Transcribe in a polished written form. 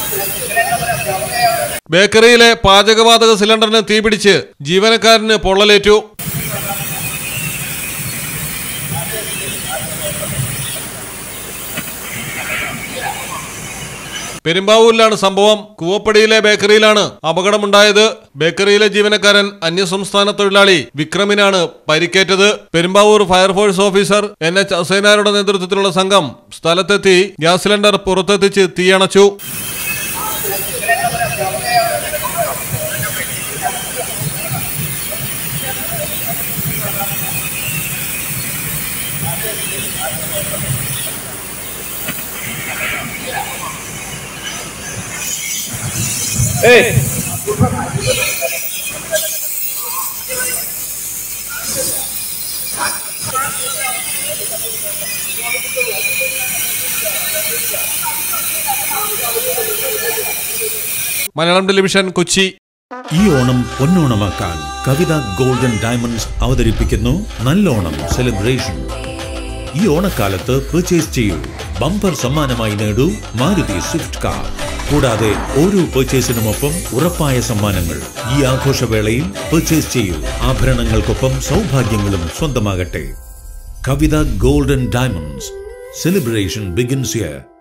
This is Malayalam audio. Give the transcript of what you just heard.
ബേക്കറിയിലെ പാചകവാതക സിലിണ്ടറിന് തീപിടിച്ച് ജീവനക്കാരന് പൊള്ളലേറ്റു. പെരുമ്പാവൂരിലാണ് സംഭവം. കൂവപ്പടിയിലെ ബേക്കറിയിലാണ് അപകടമുണ്ടായത്. ബേക്കറിയിലെ ജീവനക്കാരൻ അന്യസംസ്ഥാന തൊഴിലാളി വിക്രമിനാണ് പരിക്കേറ്റത്. പെരുമ്പാവൂർ ഫയർഫോഴ്സ് ഓഫീസർ NH ഹുസൈനാരുടെ നേതൃത്വത്തിലുള്ള സംഘം സ്ഥലത്തെത്തി ഗ്യാസ് സിലിണ്ടർ പുറത്തെത്തിച്ച് തീയണച്ചു. മലയാളം ടെലിവിഷൻ, കൊച്ചി. ഈ ഓണം പൊന്നോണമാക്കാൻ കവിത ഗോൾഡൻ ഡയമണ്ട്സ് അവതരിപ്പിക്കുന്നു നല്ലോണം സെലിബ്രേഷൻ. ഈ ഓണക്കാലത്ത് പർച്ചേസ് ചെയ്യൂ, ബമ്പർ സമ്മാനമായി നേടൂ മാരുതി സ്വിഫ്റ്റ് കാർ. കൂടാതെ ഓരോ പർച്ചേസിനുമൊപ്പം ഉറപ്പായ സമ്മാനങ്ങൾ. ഈ ആഘോഷവേളയിൽ പർച്ചേസ് ചെയ്യൂ, ആഭരണങ്ങൾക്കൊപ്പം സൗഭാഗ്യങ്ങളും സ്വന്തമാകട്ടെ. Kavitha golden diamonds. Celebration begins here.